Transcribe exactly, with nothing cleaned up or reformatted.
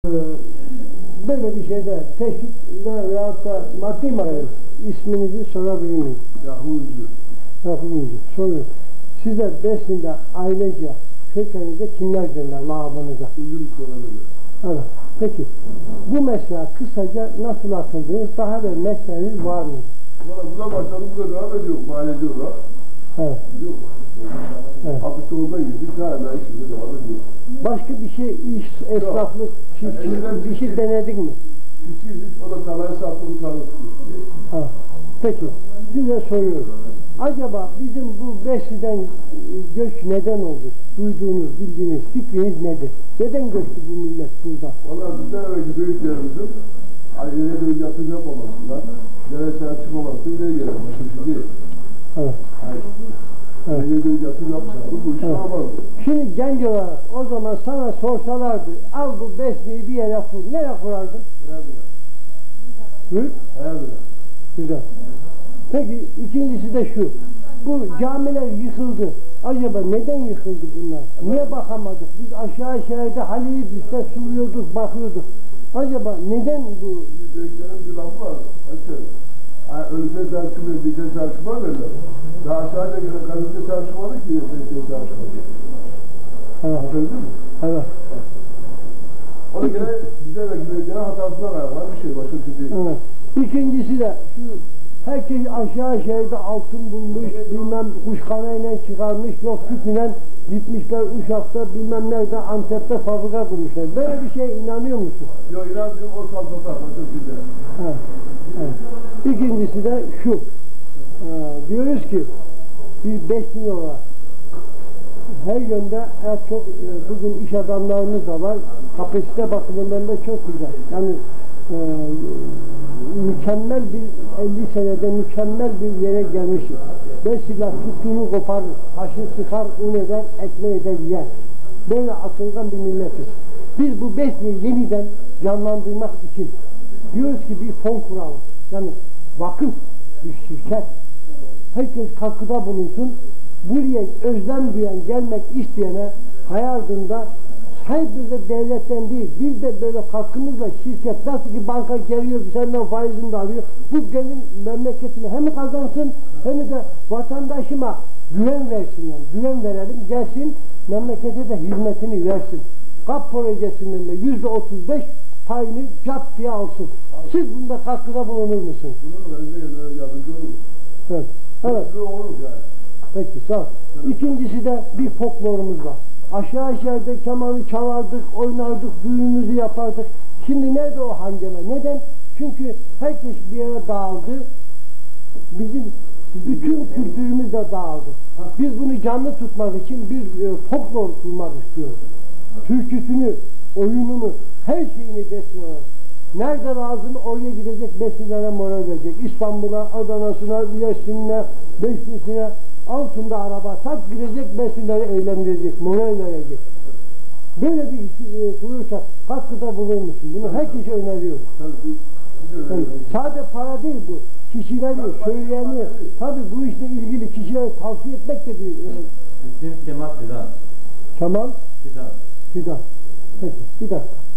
Böyle bir şeyde teşvikle veyahut da maddi manevi isminizi sorabilir miyim? Yahu Üncü. Yahu Üncü. Soruyorum. Size Besni'de ailece kökenizde kimler derler lakabınıza? Üncü sorabilir. Evet. Peki. Bu mesleğe kısaca nasıl atıldınız? Daha bir mesleğiniz var mı? Valla burada başladım, burada devam ediyor. Mahalleci olarak. Evet. Biliyor musun? Evet. altmış dokuzda girdik, hala işimize devam ediyor. Başka bir şey, iş, esnaflık, çiftçilik, Yani bir şey denedik mi? Çiftçiydik, o da tarlayı sattı, bu tarlayı tutmuş. Ha. Peki, size soruyorum. Acaba bizim bu Besni'den göç neden oldu? Duyduğunuz, bildiğiniz fikriniz nedir? Neden göçtü bu millet burada? Valla bizden evvelki büyüklerimizin aileye de yatırım yapmamasından, dere sahip çıkmaması ileri gelen başka bir şey değil. Evet. Hayır. Evet. Aileye de yatırım yapsaydı bu işi Evet. yapamazdı. Şimdi genç olarak o zaman sana sorsalardı, al bu Besni'yi bir yere kur, nereye kurardın? Hayırdır. Hı? Hayırdır. Güzel. Peki ikincisi de şu. Bu camiler yıkıldı. Acaba neden yıkıldı bunlar? Niye bakamadık? Biz aşağı şehirde Halil'i düşse sürüyorduk, bakıyorduk. Acaba neden bu? Büyüklerin bir lafı var. Hemşerim. Yani ölüse sahip çıkmıyor, dikine sahip çıkmıyor derler. Daha aşağıya gelen kalite sahip çıkmadık ki dikine sahip çıkmadık. Evet. Anladın mı? Evet. O da gene bize ve büyüklere hatasından ayrılan bir şey. Başka bir şey değil. Evet. İkincisi de şu. Herkes aşağı şehirde altın bulmuş, bilmem kuşkanayla çıkarmış, yok tüpüyle gitmişler Uşak'ta, bilmem nerede, Antep'te fabrika kurmuşlar. Böyle bir şeye inanıyor musun? Yok inanmıyorum, o sal satar, başka bir şey değil. Evet. Evet. İkincisi de şu, ee, diyoruz ki, bir Besni olarak her yönde evet, çok e, bugün iş adamlarımız da var, kapasite bakımından da çok güzel. Yani e, mükemmel bir elli senede mükemmel bir yere gelmişiz. Besniler tuttuğunu koparır, taşı sıkar, un eder, ekmeği eder, yer. Böyle atılgan bir milletiz. Biz bu Besni'yi yeniden canlandırmak için diyoruz ki bir fon kuralım. Yani vakıf, bir şirket. Herkes katkıda bulunsun. Buraya özlem duyan, gelmek isteyene hayatında sadece devletten değil, bir de böyle katkımızla şirket nasıl ki banka geliyor, senden faizini de alıyor. Bu benim memleketime hem kazansın hem de vatandaşıma güven versin yani. Güven verelim, gelsin memlekete de hizmetini versin. Kap projesinden de yüzde otuz beş payını cap diye alsın. Siz bunda katkıda bulunur musunuz? Bunun önünde yardımcı olur. Evet. Evet. Böyle olur yani. Peki sağ ol. İkincisi de bir folklorumuz var. Aşağı aşağıda kemanı çalardık, oynardık, düğünümüzü yapardık. Şimdi nerede o hangeme? Neden? Çünkü herkes bir yere dağıldı. Bizim bütün kültürümüz de dağıldı. Biz bunu canlı tutmak için bir e, folklor kurmak istiyoruz. Türküsünü, oyununu, her şeyini besliyoruz. Nerede lazım oraya gidecek, Besnilere moral verecek. İstanbul'a, Adana'sına, Mersin'ine, Besni'sine altında araba tak gidecek, Besnileri eğlendirecek, moral verecek. Böyle bir iş e, kurursak katkıda bulunur musun? Bunu herkese öneriyoruz. Yani, sade para değil bu. Kişileri, söyleyeni, tabii bu işle ilgili kişileri tavsiye etmek de bir... E, İsim Kemal Fidan. Kemal Fidan. Fidan. Peki, bir dakika.